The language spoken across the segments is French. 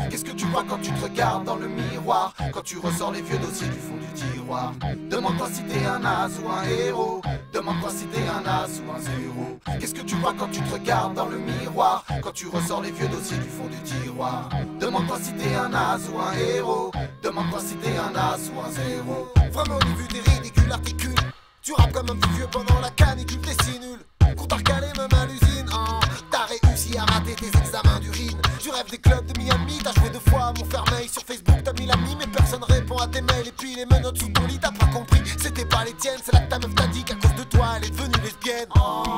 Qu'est-ce que tu vois quand tu te regardes dans le miroir? Quand tu ressors les vieux dossiers du fond du tiroir. Demande-toi si t'es un as ou un héros. Demande-toi si t'es un as ou un zéro. Qu'est-ce que tu vois quand tu te regardes dans le miroir? Quand tu ressors les vieux dossiers du fond du tiroir. Demande-toi si t'es un as ou un héros. Demande-toi si t'es un as ou un zéro. Vraiment, au vu des ridicules articules. Tu rappes comme un petit vieux pendant la canicule, t'es si nul. Cours t'as recalé même à l'usine. T'as réussi à rater tes examens d'urine. Tu rêves des clubs de Miami. T'as joué 2 fois à Montfermeil. Sur Facebook t'as mis l'ami, mais personne répond à tes mails. Et puis les menottes sous ton lit, t'as pas compris, c'était pas les tiennes. C'est là que ta meuf t'a dit qu'à cause de toi elle est devenue lesbienne.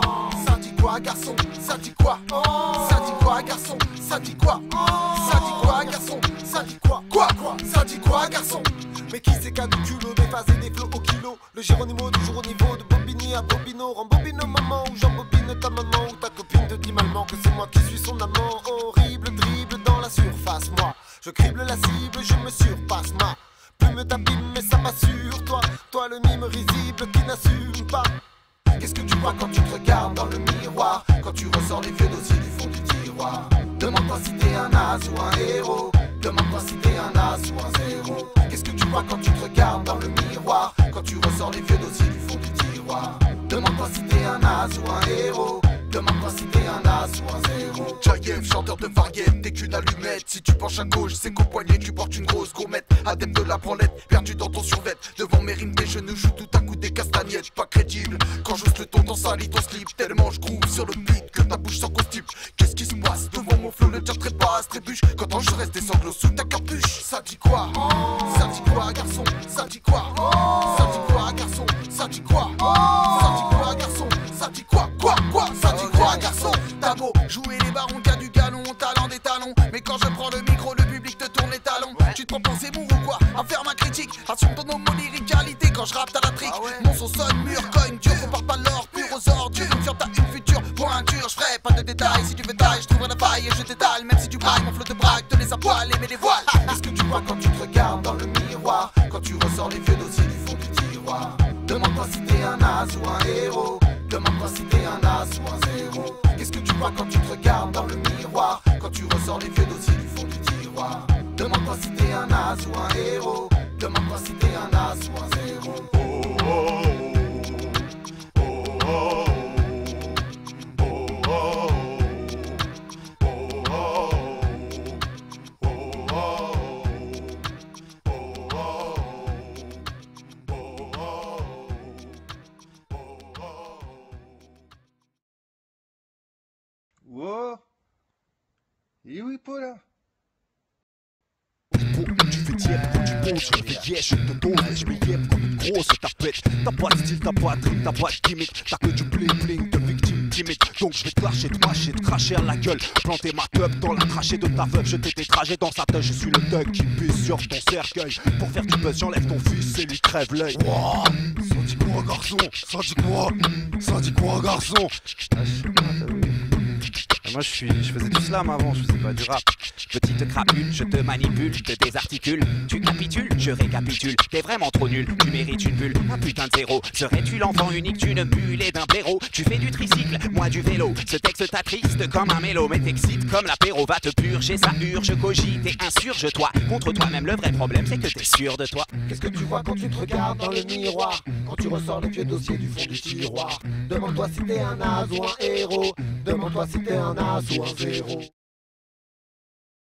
Ça dit quoi garçon? Ça dit quoi? Ça dit quoi garçon? Ça dit quoi? Ça dit quoi garçon? Ça dit quoi? Quoi? Ça dit quoi garçon? Mais qui c'est qu'à du culot, des phases et des flots au kilo? Le Géronimo toujours au niveau de Bobigny à Bobino. Rembobine au moment où j'embobine ta maman. Ou ta copine te dit malement que c'est moi qui suis son amant. Horrible dribble dans la surface. Moi je crible la cible, je me surpasse. Ma plume t'abîme mais ça m'assure. Toi le mime risible qui n'assume pas. Qu'est-ce que tu vois quand tu te regardes dans le miroir? Quand tu ressors les vieux dossiers du fond du tiroir. Demande-toi si t'es un as ou un héros. Demande-toi si t'es un as ou un zéro. Qu'est-ce que tu vois quand tu te regardes dans le miroir? Quand tu ressors les vieux dossiers du fond du tiroir. Demande-toi si t'es un as ou un héros. Demande-toi si t'es un as ou un zéro. Jayev, chanteur de variété, t'es qu'une allumette. Si tu penches à gauche, c'est qu'au poignet tu portes une grosse gourmette. Adepte de la branlette, perdu dans ton survêt. Devant mes rimes, tes genoux jouent tout à coup des castagnettes. Pas crédible, quand j'ose le ton, t'en salis ton slip. Tellement je groove sur le beat que ta bouche s'en constipe. Qu'est-ce qui se passe devant mon flow? Le jazz trépasse, trébuche. Quand je reste des sanglots sous ta capuche. Ça dit quoi? Ça dit quoi garçon? Ça dit quoi? Ça dit quoi garçon? Ça dit quoi? Ça dit quoi garçon? Ça dit quoi? Ça dit quoi garçon? T'as beau jouer les barons, t'as du galon, talent des talons. Mais quand je prends le micro, le public te tourne les talons. Tu te prends pour Zemmour ou quoi? À faire ma critique, assume ton homolyricalité. Quand je rappe t'as la trique, mon son sonne mûr, cogne dur. Compare pas l'or pur aux ordures. Une fière t'as une future pointure. Je ferai pas de détails, si tu veux taille, je trouverai la faille et je t'étale. Même si tu brailles, mon flot te braque, te les à poil et mets les voiles. Qu'est-ce que tu vois quand tu te regardes dans le miroir? Quand tu ressors les vieux dossiers du fond du tiroir. Demande-toi si t'es un as ou un héros. Demande-toi si t'es un as ou un zéro. Qu'est-ce que tu vois quand tu te regardes dans le miroir? Quand tu ressors les vieux dossiers du fond du tiroir. Demande-toi si t'es un as ou un héros. Demande-toi si t'es un as ou un zéro. Wow. Et oui, Paula. Tu fais tiède quand tu poses sur le yes, je te dose, je me yep comme une grosse tapette. T'as pas de style, t'as pas de rime, t'as pas de gimmick. T'as que du bling bling de victime timide. Donc je vais te lâcher, te mâcher, te cracher à la gueule. Planter ma teub dans la trachée de ta veuve. Jeter tes trajets dans sa tête, je suis le thug qui pisse sur ton cercueil. Pour faire du buzz, j'enlève ton fils et lui crève l'œil. Wow. Ça dit quoi garçon? Ça dit quoi? Ça dit quoi garçon? Moi je faisais du slam avant, je faisais pas du rap. Petite crapule, je te manipule, je te désarticule. Tu capitules, je récapitule. T'es vraiment trop nul, tu mérites une bulle, un putain de zéro. Serais-tu l'enfant unique d'une bulle et d'un blaireau? Tu fais du tricycle, moi du vélo. Ce texte t'attriste comme un mélo, mais t'excite comme l'apéro. Va te purger, ça urge, cogite et insurge-toi. Contre toi-même, le vrai problème c'est que t'es sûr de toi. Qu'est-ce que tu vois quand tu te regardes dans le miroir? Quand tu ressors les vieux dossiers du fond du tiroir. Demande-toi si t'es un as ou un héros. Demande-toi si t'es un as ou un zéro.